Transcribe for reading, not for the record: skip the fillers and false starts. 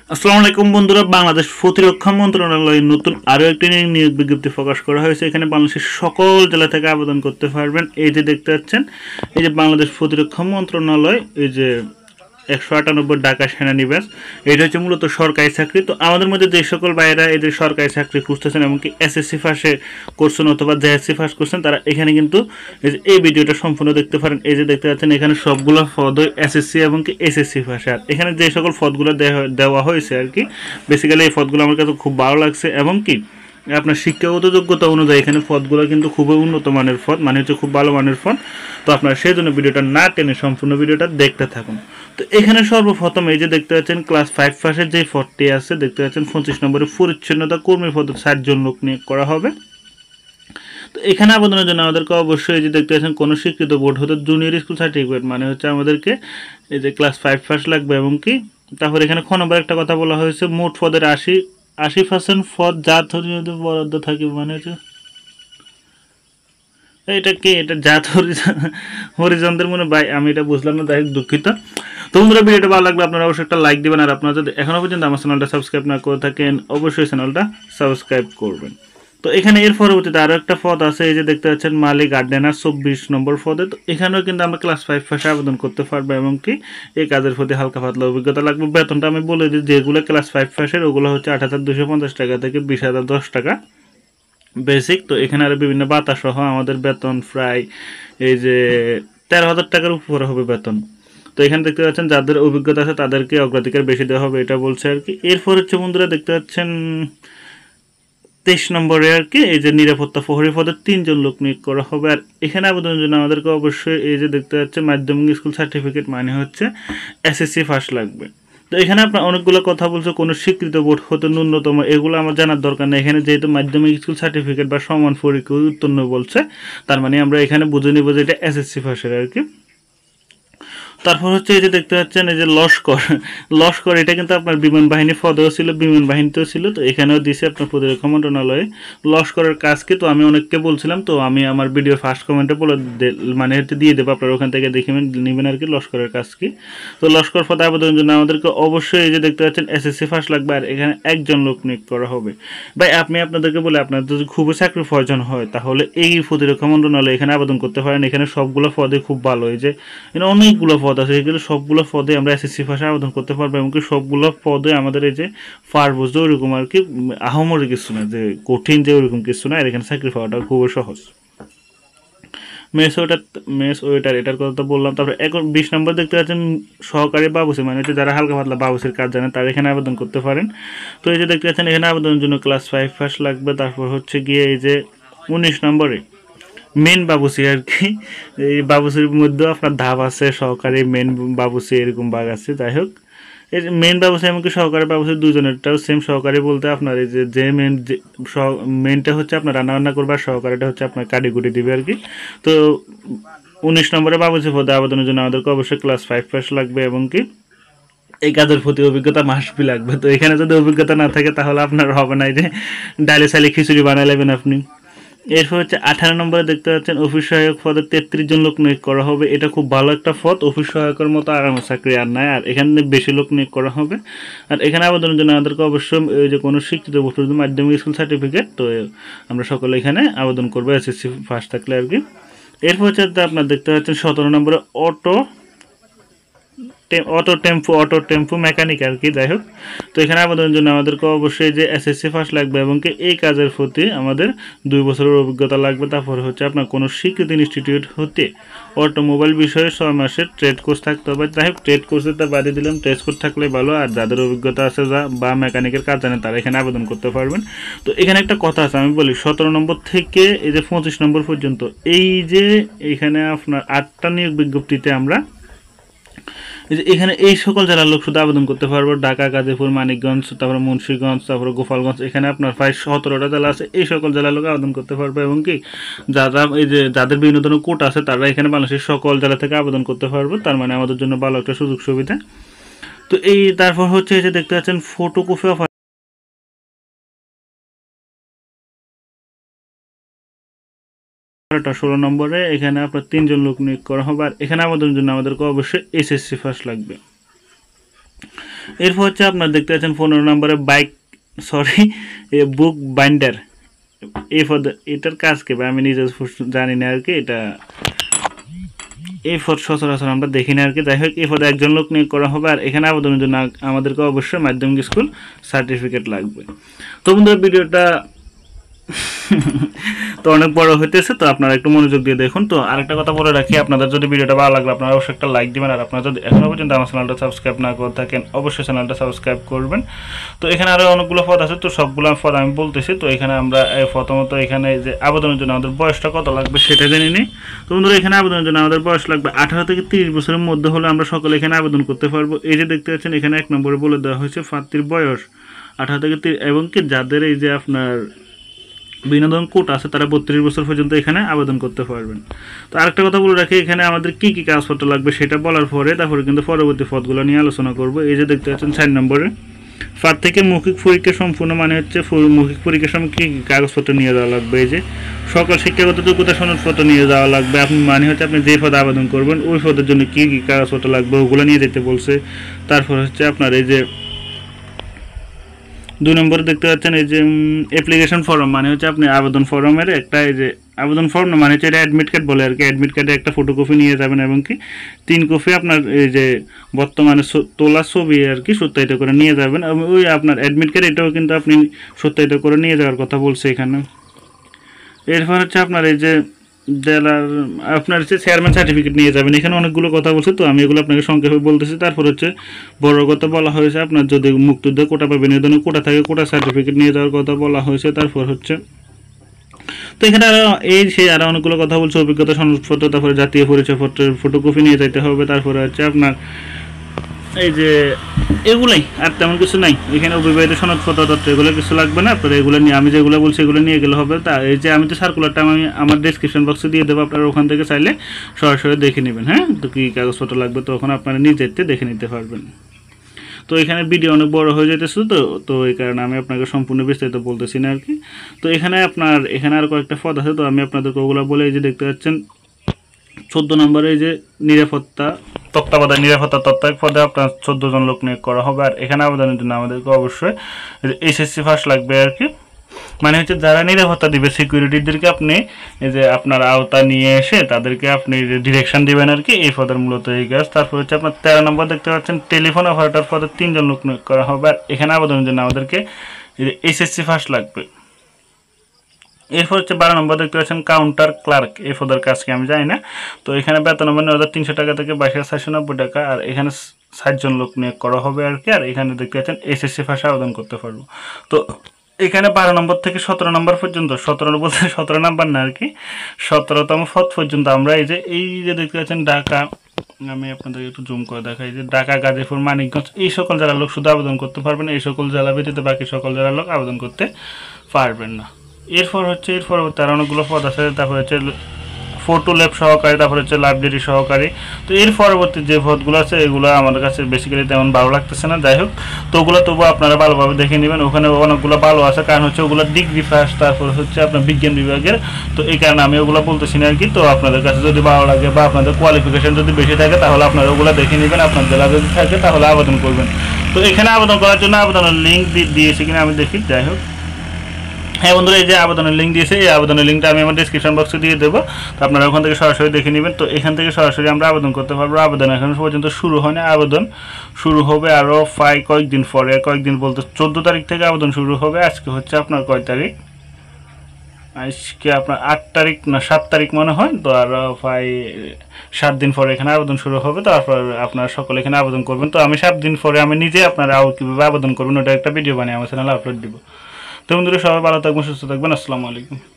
আসসালামু আলাইকুম বন্ধুরা, বাংলাদেশ প্রতিরক্ষা মন্ত্রণালয়ের নতুন আরও একটি নিয়োগ বিজ্ঞপ্তি প্রকাশ করা হয়েছে। এখানে বাংলাদেশের সকল জেলা থেকে আবেদন করতে পারবেন। এই যে দেখতে পাচ্ছেন, এই যে বাংলাদেশ প্রতিরক্ষা মন্ত্রণালয়, এই যে 198 ঢাকা সেনানিবাস, এটা হচ্ছে মূলত সরকারি চাকরি। তো আমাদের মধ্যে যে সকল ভাইয়েরা এই যে সরকারি চাকরি খুঁজতেছেন, এমনকি এসএসসি পাশে করছেন অথবা জেএসসি পাস করছেন, তারা এখানে কিন্তু এই ভিডিওটা সম্পূর্ণ দেখতে পারেন। এই যে দেখতে পাচ্ছেন, এখানে সবগুলো পদ এসএসসি এবং কি এসএসসি পাশে। আর এখানে যে সকল পদগুলো দেওয়া হয়েছে আর কি, বেসিক্যালি এই পদগুলো আমার কাছে খুব ভালো লাগছে। এবং কি আপনার শিক্ষাগত যোগ্যতা অনুযায়ী এখানে পদগুলো কিন্তু খুবই উন্নত মানের পদ, মানে হচ্ছে খুব ভালো মানের পদ। তো আপনারা সেই জন্য ভিডিওটা না টেনে সম্পূর্ণ ভিডিওটা দেখতে থাকুন। তো এখানে সর্বপ্রথম এই যে দেখতে পাচ্ছেন ক্লাস 5 পাশের যে পদটি আছে, দেখতে পাচ্ছেন 25 নম্বরে পরিচ্ছন্নতা কর্মী পদে 60 জন লোক নিয়োগ করা হবে। তো এখানে আবেদনের জন্য আমাদেরকে অবশ্যই এই যে দেখতে পাচ্ছেন কোনো স্বীকৃত বোর্ড হতে জুনিয়র স্কুল সার্টিফিকেট, মানে হচ্ছে আমাদেরকে এই যে ক্লাস 5 পাস লাগবে। এবং কি তারপর এখানে খ নম্বর একটা কথা বলা হয়েছে, মোট পদের 80% পদ জাত বরাদ্দ থাকে, মানে হচ্ছে এটা কি, এটা জাত হরিজনদের মনে ভাই, আমি এটা বুঝলাম না, তাই দুঃখিত। তো বন্ধুরা, ভিডিওটা ভালো লাগলে আপনারা অবশ্যই একটা লাইক দিবেন। আর আপনারা যদি এখনো পর্যন্ত আমার চ্যানেলটা সাবস্ক্রাইব না করে থাকেন, অবশ্যই চ্যানেলটা সাবস্ক্রাইব করবেন। তো এখানে এর পরবর্তীতে আরও একটা পদ আছে, এই যে দেখতে পাচ্ছেন মালি গার্ডেনার 24 নম্বর পদে। তো এখানেও কিন্তু আমরা ক্লাস 5 পাশে আবেদন করতে পারবো। এবং কি এই কাজের প্রতি হালকা পাতলা অভিজ্ঞতা লাগবে। বেতনটা আমি বলে দিই, যেগুলো ক্লাস 5 পাশের ওগুলো হচ্ছে 8,250 টাকা থেকে 20,010 টাকা বেসিক। তো এখানে আরও বিভিন্ন ভাতা সহ আমাদের বেতন প্রায় এই যে 13,000 টাকার উপরে হবে বেতন। তো এখানে দেখতে পাচ্ছেন যাদের অভিজ্ঞতা আছে তাদেরকে অগ্রাধিকার বেশি দেওয়া হবে, এটা বলছে আর কি। এরপর হচ্ছে বন্ধুরা দেখতে পাচ্ছেন 23 নম্বরে আর কি, এই যে নিরাপত্তা প্রহরী পদে 3 জন লোক নিয়োগ করা হবে। আর এখানে আবেদনের জন্য আমাদেরকে অবশ্যই এই যে দেখতে পাচ্ছেন মাধ্যমিক স্কুল সার্টিফিকেট, মানে হচ্ছে এসএসসি পাস লাগবে। তো এখানে আপনার অনেকগুলো কথা বলছে, কোনো স্বীকৃত বোর্ড হতে ন্যূনতম, এগুলো আমার জানার দরকার নেই। এখানে যেহেতু মাধ্যমিক স্কুল সার্টিফিকেট বা সমান পরীক্ষা উত্তীর্ণ বলছে, তার মানে আমরা এখানে বুঝে নিব যে এটা এসএসসি পাসের আর কি। তারপর হচ্ছে এই যে দেখতে পাচ্ছেন এই যে লস্কর এটা কিন্তু আপনার বিমান বাহিনী পদেও ছিল, বিমান বাহিনীতেও ছিল। তো এখানেও দিছে আপনার প্রতিরক্ষা মন্ত্রণালয়ে লস্করের কাজ কি। তো আমি অনেককে বলছিলাম, তো আমি আমার ভিডিও ফার্স্ট কমেন্টে বলে মানে হচ্ছে দিয়ে দেবো, আপনারা ওখান থেকে দেখে নেবেন আর কি লস্করের কাজ কি। তো লস্কর পদে আবেদনের জন্য আমাদেরকে অবশ্যই এই যে দেখতে পাচ্ছেন এসএসসি পাস লাগবে। আর এখানে 1 জন লোক নিয়োগ করা হবে। ভাই আমি আপনাদেরকে বলে, আপনাদের যদি খুবই চাকরির প্রয়োজন হয় তাহলে এই প্রতিরক্ষা মন্ত্রণালয়ে এখানে আবেদন করতে পারেন। এখানে সবগুলো পদে খুব ভালো, এই যে এখানে অনেকগুলো পদ আছে, এগুলো সবগুলো পদে আমরা এসএসসি পাশে আবেদন করতে পারবো। এমনকি সবগুলো পদে আমাদের এই যে পারবো যে ওরকম আর কি আহামরি কিছু না, যে কঠিন যে ওরকম কিছু না। আর এখানে চাকরি পাওয়াটা খুবই সহজ। মেস ওয়েটার এটার কথা তো বললাম। তারপরে 20 নম্বর দেখতে পাচ্ছেন সহকারী বাবুসি, মানে হচ্ছে যারা হালকা পাতলা বাবুসির কাজ জানে তারা এখানে আবেদন করতে পারেন। তো এই যে দেখতে পাচ্ছেন এখানে আবেদনের জন্য ক্লাস 5 পাস লাগবে। তারপর হচ্ছে গিয়ে এই যে 19 নম্বরে মেন বাবুসি আর কি, এই বাবুসির মধ্যেও আপনার ধাপ আছে, সহকারী মেন বাবুসি এরকম ভাগ আছে। যাই হোক, এই যে মেন বাবুসি এমনকি সহকারী বাবুসি দুজনেরটাও সেম। সহকারী বলতে আপনার এই যে মেনটা হচ্ছে আপনার রান্নাবান্না করবে, আর সহকারীটা হচ্ছে আপনার কাটিকুটি দিবে আর কি। তো 19 নম্বরে বাবুসি পদে আবেদনের জন্য আমাদেরকে অবশ্যই ক্লাস 5 পাস লাগবে। এবং কি এই কাজের প্রতি অভিজ্ঞতা মাস্টবি লাগবে। তো এখানে যদি অভিজ্ঞতা না থাকে তাহলে আপনার হবে না, যে ডালে সাইলে খিচুড়ি বানাই নেবেন আপনি। এরপর হচ্ছে 18 নম্বরে দেখতে পাচ্ছেন অফিস সহায়ক পদে 33 জন লোক নিয়োগ করা হবে। এটা খুব ভালো একটা পদ, অফিস সহায়কের মতো আরামের চাকরি আর নাই। আর এখানে বেশি লোক নিয়োগ করা হবে। আর এখানে আবেদনের জন্য আমাদেরকে অবশ্যই ওই যে কোনো শিক্ষিত বোর্ড মাধ্যমিক স্কুল সার্টিফিকেট, তো আমরা সকলে এখানে আবেদন করবো এসএসসি ফার্স্ট থাকলে আর কি। এরপর হচ্ছে আপনার দেখতে পাচ্ছেন 17 নম্বরে অটো টেম্পো মেকানিক আর কি। যাই হোক, তো এখানে আবেদনের জন্য আমাদেরকে অবশ্যই যে এসএসসি পাস লাগবে এবং কি এই কাজের প্রতি আমাদের 2 বছরের অভিজ্ঞতা লাগবে। তারপরে হচ্ছে আপনার কোনো স্বীকৃত ইনস্টিটিউট হতে অটোমোবাইল বিষয়ে 6 মাসের ট্রেড কোর্স থাকতে হবে। যাই হোক, ট্রেড কোর্সের তা বাদে দিলাম, ট্রেড কোর্স থাকলে ভালো। আর যাদের অভিজ্ঞতা আছে বা মেকানিকের কাজ জানে তারা এখানে আবেদন করতে পারবেন। তো এখানে একটা কথা আছে, আমি বলি 17 নম্বর থেকে এই যে 25 নম্বর পর্যন্ত, এই যে এখানে আপনার 8টা নিয়োগ বিজ্ঞপ্তিতে আমরা এখানে এই সকল জেলার লোক শুধু আবেদন করতে পারবো। ঢাকা, গাজীপুর, মানিকগঞ্জ, তারপরে মুন্সিগঞ্জ, তারপরে গোপালগঞ্জ, এখানে আপনার প্রায় 17টা জেলা আছে। এই সকল জেলার লোক আবেদন করতে পারবে। এবং কি যারা এই যে যাদের বিভিন্ন ধরনের কোট আছে তারা এখানে বাংলাদেশের সকল জেলা থেকে আবেদন করতে পারবে। তার মানে আমাদের জন্য ভালো একটা সুযোগ সুবিধা। তো এই তারপর হচ্ছে এই যে দেখতে পাচ্ছেন ফটোকপি অফার 16 নম্বরে এখানে আপনার 3 জন লোক নিয়োগ করা হবে। আর এখানে আবেদনের জন্য আমাদেরকে অবশ্যই এসএসসি পাস লাগবে। এরপর হচ্ছে আপনার দেখতে পাচ্ছেন 15 নম্বরে বুক বাইন্ডার। এটার কাজ কি ভাই আমি নিজে জানি না আর কি, এটা এই পদ সচরাচর আমরা দেখি না আর কি। যাই হোক এই পদে একজন লোক নিয়োগ করা হবে, আর এখানে আবেদনের জন্য আমাদেরকে অবশ্যই মাধ্যমিক স্কুল সার্টিফিকেট লাগবে। তো বন্ধুরা ভিডিওটা তো অনেক বড় হইতেছে, তো আপনারা একটু মনোযোগ দিয়ে দেখুন। তো আরেকটা কথা বলে রাখি, আপনাদের যদি ভিডিওটা ভালো লাগলে আপনারা অবশ্যই একটা লাইক দিবেন, আর আপনারা যদি এখনো পর্যন্ত আমার চ্যানেলটা সাবস্ক্রাইব না করে থাকেন অবশ্যই চ্যানেলটা সাবস্ক্রাইব করবেন। তো এখানে আরও অনেকগুলো পদ আছে, তো সবগুলো পদ আমি বলতেছি। তো এখানে আমরা প্রথমত এখানে যে আবেদনের জন্য আমাদের বয়সটা কত লাগবে সেটা জেনে নিই। তো বন্ধুরা এখানে আবেদনের জন্য আমাদের বয়স লাগবে 18 থেকে 30 বছরের মধ্যে হলে আমরা সকলে এখানে আবেদন করতে পারবো। এই যে দেখতে পাচ্ছেন এখানে 1 নম্বরে বলে দেওয়া হয়েছে প্রার্থীর বয়স 18 থেকে 30, এবং কি যাদের এই যে আপনার বিনোদন কোট আছে তারা 32 বছর পর্যন্ত এখানে আবেদন করতে পারবেন। তো আরেকটা কথা বলে রাখি, এখানে আমাদের কি কি কাগজপত্র লাগবে সেটা বলার পরে তারপরে কিন্তু পরবর্তী পদগুলো নিয়ে আলোচনা করব। এই যে দেখতে পাচ্ছেন 4 নম্বরে প্রার্থীকে মৌখিক পরীক্ষা সম্পূর্ণ মানে হচ্ছে মৌখিক পরীক্ষার সময় কী কী কাগজপত্র নিয়ে যাওয়া লাগবে। এই যে সকল শিক্ষাগত যোগ্যতা সনদপত্র নিয়ে যাওয়া লাগবে। আপনি মানে হচ্ছে আপনি যে পদে আবেদন করবেন ওই পদের জন্য কী কী কাগজপত্র লাগবে ওগুলো নিয়ে যেতে বলছে। তারপর হচ্ছে আপনার এই যে 2 নম্বরে দেখতে পাচ্ছেন এই যে অ্যাপ্লিকেশন ফর্ম মানে হচ্ছে আপনি আবেদন ফর্মের একটা, এই যে আবেদন ফর্ম না মানে হচ্ছে এটা অ্যাডমিট কার্ড বলে আর কি, অ্যাডমিট কার্ডে একটা ফটোকপি নিয়ে যাবেন, এবং কি 3 কপি আপনার এই যে বর্তমানে তোলা ছবি আর কি সত্যায়িত করে নিয়ে যাবেন। ওই আপনার অ্যাডমিট কার্ড এটাও কিন্তু আপনি সত্যায়িত করে নিয়ে যাওয়ার কথা বলছে এখানে। এরপর হচ্ছে আপনার এই যে জেলার আপনার হচ্ছে চেয়ারম্যান সার্টিফিকেট নিয়ে যাবেন। এখানে অনেকগুলো কথা বলছে, তো আমি এগুলো আপনাকে সংক্ষেপে বলতেছি। তারপর হচ্ছে বড় কথা বলা হয়েছে আপনার যদি মুক্তিযোদ্ধা কোটা বা বিনোদনের কোটা থাকে কোটা সার্টিফিকেট নিয়ে যাওয়ার কথা বলা হয়েছে। তারপর হচ্ছে তো এখানে আরও আরও অনেকগুলো কথা বলছে, অভিজ্ঞতা সনদপত্র, তারপরে জাতীয় পরিচয়পত্রের ফটোকপি নিয়ে যেতে হবে। তারপরে হচ্ছে আপনার এই যে এগুলাই, আর তেমন কিছু নাই এখানে। অবিবাহিত সনদপত্র এগুলো কিছু লাগবে না, আপনারা এগুলো নিয়ে আমি যেগুলো বলছি এগুলো নিয়ে গেলে হবে। তা এই যে আমি তো সার্কুলারটা আমি আমার ডিসক্রিপশন বক্সে দিয়ে দেবো, আপনারা ওখান থেকে চাইলে সরাসরি দেখে নেবেন। হ্যাঁ, তো কী কাগজপত্র লাগবে তখন আপনারা নিজেতে দেখে নিতে পারবেন। তো এখানে ভিডিও অনেক বড় হয়ে যেতেছে, তো এই কারণে আমি আপনাকে সম্পূর্ণ বিস্তারিত বলতেছি না আর কি। তো এখানে আর কয়েকটা পদ আছে, তো আমি আপনাদেরকে ওগুলো বলে এই যে দেখতে পাচ্ছেন 14 নম্বরে এই যে তত্ত্বাবধায়ক নিরাপত্তা তত্ত্বাবধায়ক পদে আপনার 14 জন লোক নিয়োগ করা হবে। আর এখানে আবেদনের জন্য আমাদেরকে অবশ্যই SSC পাস লাগবে আর কি, মানে হচ্ছে যারা নিরাপত্তা দিবে সিকিউরিটিদেরকে আপনি এই যে আপনার আওতা নিয়ে এসে তাদেরকে আপনি ডিরেকশন দিবেন আর কি, এই পদের মূলত এই কাজ। তারপর হচ্ছে আপনার 13 নম্বর দেখতে পাচ্ছেন টেলিফোন অপারেটর পদে 3 জন লোক নিয়োগ করা হবে। আর এখানে আবেদনের জন্য আমাদেরকে SSC পাস লাগবে। এরপর হচ্ছে 12 নম্বর দেখতে পাচ্ছেন কাউন্টার ক্লার্ক, এই পদের কাজ কি আমি জানি না। তো এখানে বেতন হবে 9,300 টাকা থেকে 22,490 টাকা। আর এখানে 60 জন লোক নিয়োগ করা হবে আর কি। আর এখানে দেখতে পাচ্ছেন SSC ভাষা আবেদন করতে পারবো। তো এখানে 12 নম্বর থেকে 17 নম্বর পর্যন্ত, 17 নম্বর না আর কি, 17তম পদ পর্যন্ত আমরা এই যে দেখতে পাচ্ছেন ঢাকা, আমি আপনাদের একটু জুম করে দেখাই যে ঢাকা, গাজীপুর, মানিকগঞ্জ এই সকল জেলার লোক শুধু আবেদন করতে পারবেন। এই সকল জেলা ব্যতীত বাকি সকল জেলার লোক আবেদন করতে পারবেন না। এরপর পরবর্তী আর অনেকগুলো পদ আছে। তারপর হচ্ছে ফটো ল্যাব সহকারী, তারপর হচ্ছে লাইব্রেরি সহকারী। তো এর পরবর্তী যে পদগুলো আছে এগুলো আমাদের কাছে বেসিক্যালি তেমন ভালো লাগতেছে না। যাই হোক, তো ওগুলো তবুও আপনারা ভালোভাবে দেখে নেবেন। ওখানে অনেকগুলো ভালো আছে, কারণ হচ্ছে ওগুলো ডিগ্রি ফার্স্ট, তারপর হচ্ছে আপনার বিজ্ঞান বিভাগের। তো এই কারণে আমি ওগুলো বলতেছি না আর কি। তো আপনাদের কাছে যদি ভালো লাগে বা আপনাদের কোয়ালিফিকেশন যদি বেশি থাকে তাহলে আপনারা ওগুলো দেখে নেবেন। আপনার জেলা যদি থাকে তাহলে আবেদন করবেন। তো এখানে আবেদন করার জন্য আবেদনের লিঙ্ক দিয়েছি কিনা আমি দেখি। যাই হোক, হ্যাঁ বন্ধুরা, এই যে আবেদনের লিঙ্ক দিয়েছে, এই আবেদনের লিঙ্কটা আমি আমার ডিসক্রিপশন বক্সে দিয়ে দেবো। তো আপনারা ওখান থেকে সরাসরি দেখে নেবেন। তো এখান থেকে সরাসরি আমরা আবেদন করতে পারবো। আবেদন এখন পর্যন্ত শুরু হয়নি, আবেদন শুরু হবে আরও কয়েকদিন পরে। কয়েকদিন বলতে 14 তারিখ থেকে আবেদন শুরু হবে। আজকে হচ্ছে আপনার কয় তারিখ, আজকে আপনার 8 তারিখ না 7 তারিখ মনে হয়। তো আরও 7 দিন পরে এখানে আবেদন শুরু হবে। তারপর আপনারা সকলে এখানে আবেদন করবেন। তো আমি 7 দিন পরে আমি নিজে আপনারা কীভাবে আবেদন করবেন ওটা একটা ভিডিও বানিয়ে আমার চ্যানেলে আপলোড দিব। তো বন্ধুরা সবাই ভালো থাকবেন, সুস্থ থাকবেন। আসসালামু আলাইকুম।